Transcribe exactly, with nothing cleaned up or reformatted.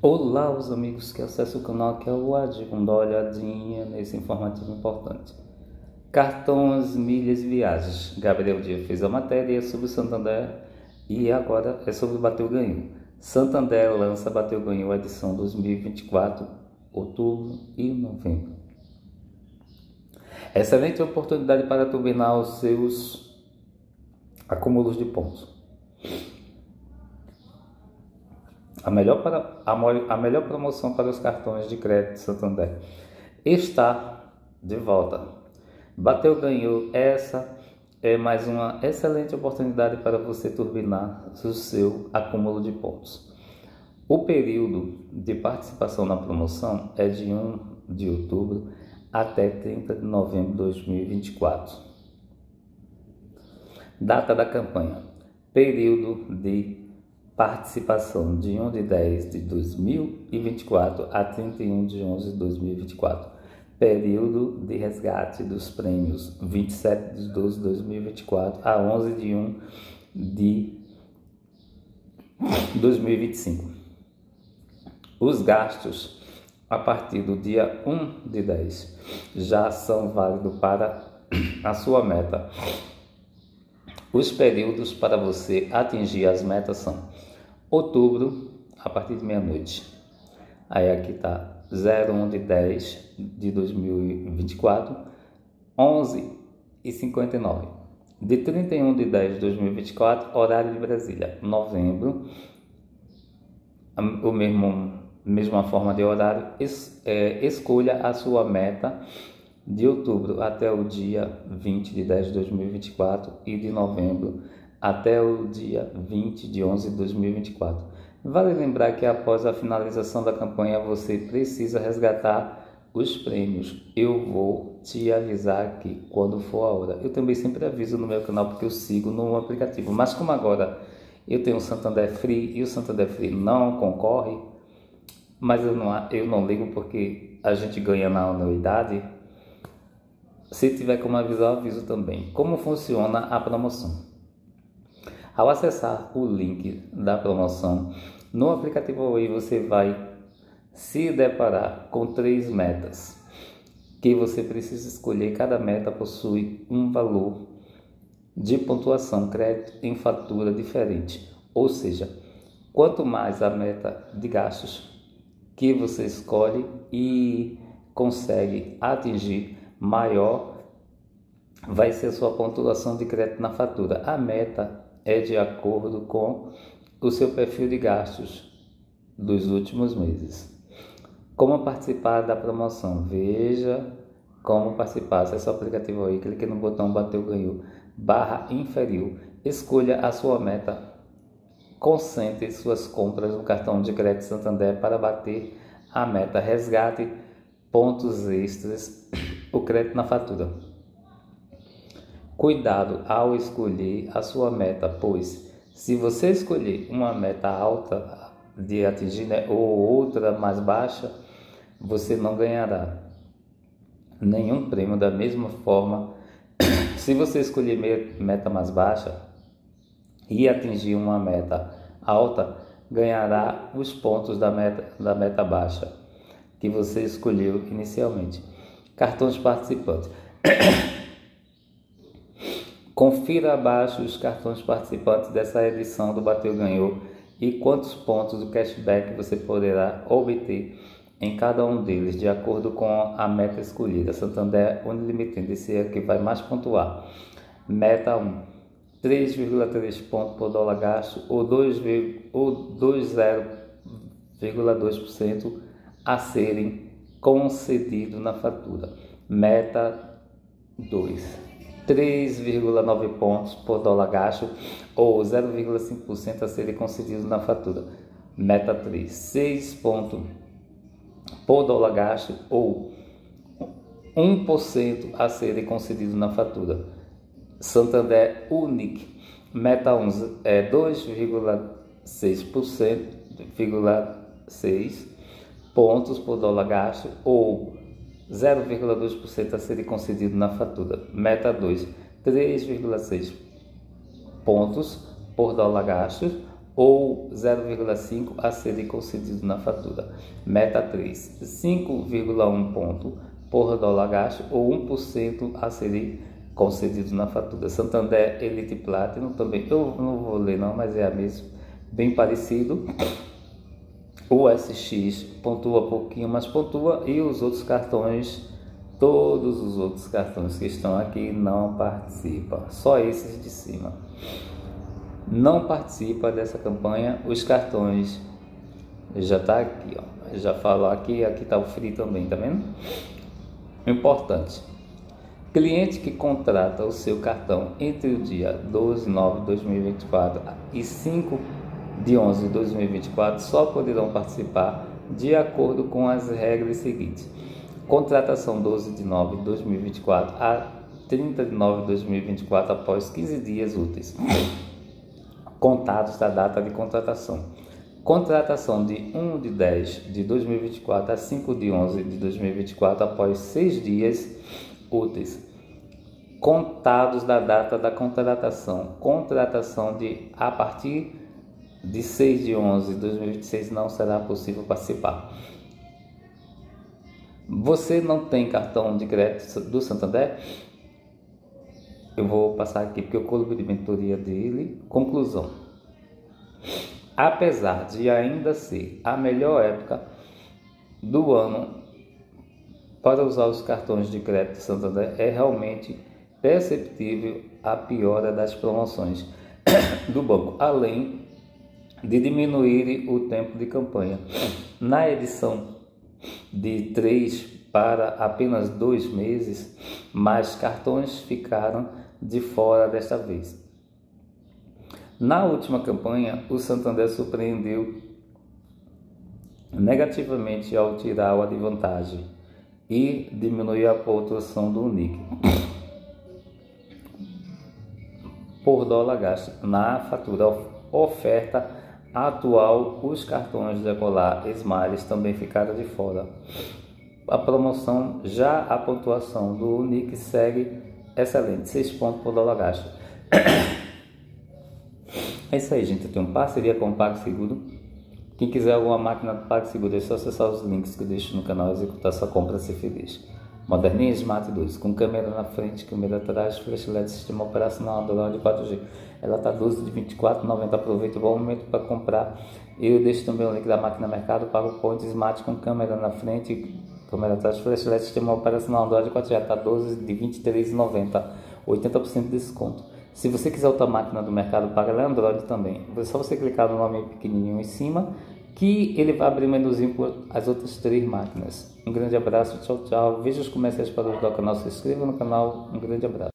Olá, os amigos que acessam o canal, que é o Adi, vamos dar uma olhadinha nesse informativo importante. Cartões, milhas, viagens. Gabriel Dias fez a matéria sobre o Santander e agora é sobre o Bateu Ganhou. Santander lança Bateu Ganhou edição dois mil e vinte e quatro, outubro e novembro. Excelente oportunidade para turbinar os seus acúmulos de pontos. A melhor, para, a, a melhor promoção para os cartões de crédito Santander está de volta. Bateu Ganhou, essa é mais uma excelente oportunidade para você turbinar o seu acúmulo de pontos. O período de participação na promoção é de primeiro de outubro até trinta de novembro de dois mil e vinte e quatro. Data da campanha: período de participação de primeiro de dez de dois mil e vinte e quatro a trinta e um de onze de dois mil e vinte e quatro. Período de resgate dos prêmios: vinte e sete de doze de dois mil e vinte e quatro a onze de um de dois mil e vinte e cinco. Os gastos a partir do dia primeiro de dez já são válidos para a sua meta. Os períodos para você atingir as metas são: outubro, a partir de meia-noite. Aí aqui está zero um de dez de dois mil e vinte e quatro, onze e cinquenta e nove. De trinta e um de dez de dois mil e vinte e quatro, horário de Brasília. Novembro, o mesmo, mesma forma de horário. Es, é, escolha a sua meta de outubro até o dia vinte de dez de dois mil e vinte e quatro e de novembro até o dia vinte de onze de dois mil e vinte e quatro. Vale lembrar que após a finalização da campanha você precisa resgatar os prêmios. Eu vou te avisar aqui quando for a hora. Eu também sempre aviso no meu canal porque eu sigo no aplicativo. Mas como agora eu tenho o Santander Free e o Santander Free não concorre, mas eu não, eu não ligo porque a gente ganha na anuidade. Se tiver como avisar, eu aviso também. Como funciona a promoção? Ao acessar o link da promoção no aplicativo Oi, você vai se deparar com três metas que você precisa escolher. Cada meta possui um valor de pontuação crédito em fatura diferente. Ou seja, quanto mais a meta de gastos que você escolhe e consegue atingir, maior vai ser a sua pontuação de crédito na fatura. A meta é de acordo com o seu perfil de gastos dos últimos meses. Como participar da promoção? Veja como participar. Acesse o aplicativo aí, clique no botão Bateu Ganhou, barra inferior, escolha a sua meta, concentre suas compras no cartão de crédito Santander para bater a meta, resgate pontos extras, o crédito na fatura. Cuidado ao escolher a sua meta, pois se você escolher uma meta alta de atingir, né, ou outra mais baixa, você não ganhará nenhum prêmio. Da mesma forma, se você escolher meta mais baixa e atingir uma meta alta, ganhará os pontos da meta, da meta baixa que você escolheu inicialmente. Cartões participantes. Confira abaixo os cartões participantes dessa edição do Bateu Ganhou e quantos pontos do cashback você poderá obter em cada um deles, de acordo com a meta escolhida. Santander Unlimited, esse é o que vai mais pontuar. Meta um, três vírgula três pontos por dólar gasto ou dois vírgula zero dois por cento a serem concedidos na fatura. Meta dois, três vírgula nove pontos por dólar gasto ou zero vírgula cinco por cento a serem concedidos na fatura. Meta três, seis pontos por dólar gasto ou um por cento a serem concedidos na fatura. Santander Unique, meta um é dois vírgula seis por cento, seis pontos por dólar gasto ou zero vírgula dois por cento a serem concedido na fatura. Meta dois, três vírgula seis pontos por dólar gasto ou zero vírgula cinco a serem concedidos na fatura. Meta três, cinco vírgula um ponto por dólar gasto ou um por cento a serem concedidos na fatura. Santander Elite Platinum também, eu não vou ler não, mas é a mesma, bem parecido. O S X pontua pouquinho, mas pontua, e os outros cartões, todos os outros cartões que estão aqui não participam, só esses de cima. Não participa dessa campanha os cartões, já está aqui, ó, já falo aqui, aqui está o free também, tá vendo? Importante, cliente que contrata o seu cartão entre o dia doze de nove de dois mil e vinte e quatro e cinco de onze de dois mil e vinte e quatro só poderão participar de acordo com as regras seguintes: contratação doze de nove de dois mil e vinte e quatro a trinta de nove de dois mil e vinte e quatro após quinze dias úteis contados da data de contratação. Contratação de um de dez de dois mil e vinte e quatro a cinco de onze de dois mil e vinte e quatro após seis dias úteis contados da data da contratação. Contratação de a partir de seis de onze de dois mil e vinte e seis não será possível participar. Você não tem cartão de crédito do Santander? Eu vou passar aqui porque eu coloquei de mentoria dele. Conclusão: apesar de ainda ser a melhor época do ano para usar os cartões de crédito Santander, é realmente perceptível a piora das promoções do banco, além de diminuir o tempo de campanha. Na edição de três para apenas dois meses, mais cartões ficaram de fora desta vez. Na última campanha, o Santander surpreendeu negativamente ao tirar a de vantagem e diminuir a pontuação do Unique por dólar gasto. Na fatura oferta atual, os cartões Decolar Smiles também ficaram de fora. A promoção, já a pontuação do Unique segue excelente, seis pontos por dólar gasto. É isso aí, gente. Eu tenho parceria com o PagSeguro. Quem quiser alguma máquina do PagSeguro, é só acessar os links que eu deixo no canal e executar sua compra e ser feliz. Moderninha Smart dois, com câmera na frente, câmera atrás, flash L E D, sistema operacional Android quatro G. Ela está doze de vinte e quatro reais e noventa centavos. Aproveita o bom momento para comprar. Eu deixo também o link da máquina mercado, PagoPoint Smart com câmera na frente, câmera atrás, flash L E D, sistema operacional Android quatro G. Está doze de vinte e três reais e noventa centavos, oitenta por cento de desconto. Se você quiser outra máquina do mercado paga, ela é Android também. É só você clicar no nome pequenininho em cima, que ele vai abrir o menuzinho por as outras três máquinas. Um grande abraço, tchau, tchau. Veja os comerciais para ajudar o canal, se inscreva no canal. Um grande abraço.